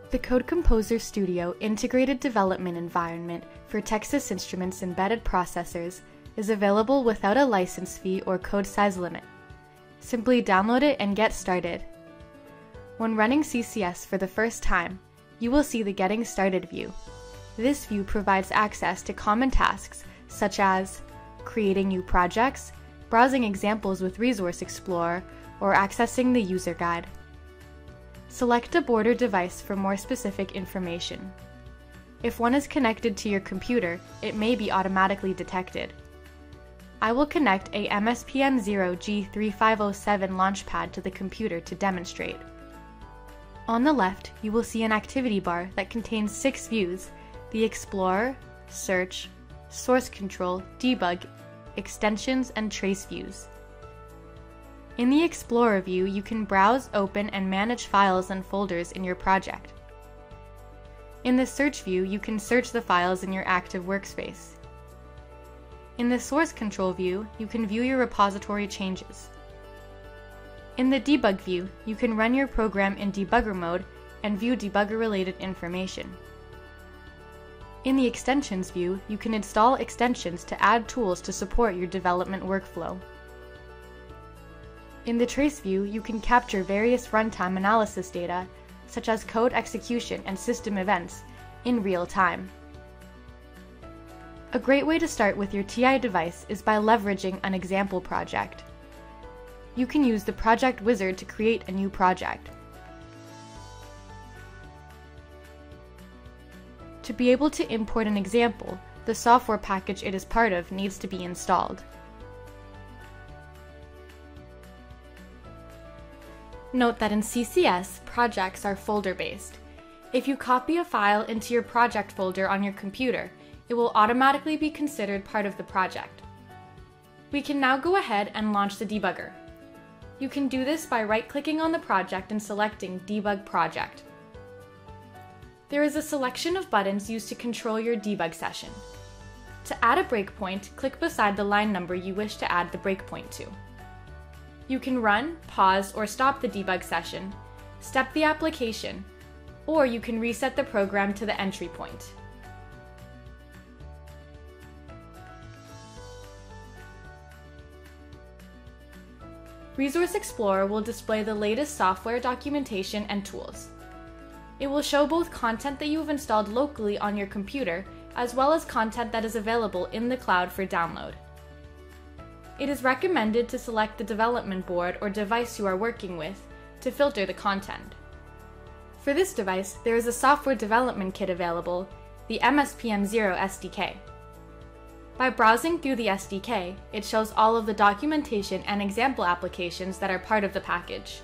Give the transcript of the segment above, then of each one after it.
The Code Composer Studio integrated development environment for Texas Instruments embedded processors is available without a license fee or code size limit. Simply download it and get started. When running CCS for the first time, you will see the Getting Started view. This view provides access to common tasks such as creating new projects, browsing examples with Resource Explorer, or accessing the user guide. Select a board or device for more specific information. If one is connected to your computer, it may be automatically detected. I will connect a MSPM0G3507 launchpad to the computer to demonstrate. On the left, you will see an activity bar that contains 6 views: the Explorer, Search, Source Control, Debug, Extensions, and Trace views. In the Explorer view, you can browse, open, and manage files and folders in your project. In the Search view, you can search the files in your active workspace. In the Source Control view, you can view your repository changes. In the Debug view, you can run your program in debugger mode and view debugger-related information. In the Extensions view, you can install extensions to add tools to support your development workflow. In the Trace view, you can capture various runtime analysis data, such as code execution and system events, in real time. A great way to start with your TI device is by leveraging an example project. You can use the Project Wizard to create a new project. To be able to import an example, the software package it is part of needs to be installed. Note that in CCS, projects are folder-based. If you copy a file into your project folder on your computer, it will automatically be considered part of the project. We can now go ahead and launch the debugger. You can do this by right-clicking on the project and selecting Debug Project. There is a selection of buttons used to control your debug session. To add a breakpoint, click beside the line number you wish to add the breakpoint to. You can run, pause, or stop the debug session, step the application, or you can reset the program to the entry point. Resource Explorer will display the latest software documentation and tools. It will show both content that you have installed locally on your computer, as well as content that is available in the cloud for download. It is recommended to select the development board or device you are working with to filter the content. For this device, there is a software development kit available, the MSPM0 SDK. By browsing through the SDK, it shows all of the documentation and example applications that are part of the package.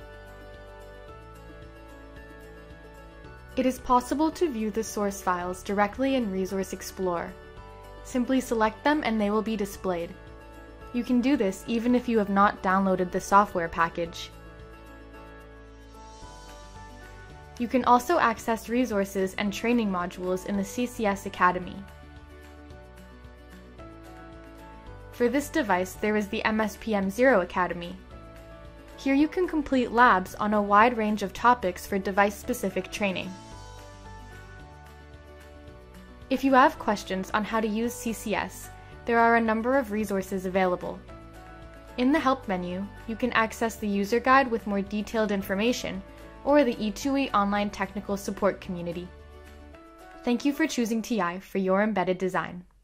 It is possible to view the source files directly in Resource Explorer. Simply select them and they will be displayed. You can do this even if you have not downloaded the software package. You can also access resources and training modules in the CCS Academy. For this device, there is the MSPM0 Academy. Here you can complete labs on a wide range of topics for device-specific training. If you have questions on how to use CCS, there are a number of resources available. In the Help menu, you can access the user guide with more detailed information, or the E2E online technical support community. Thank you for choosing TI for your embedded design.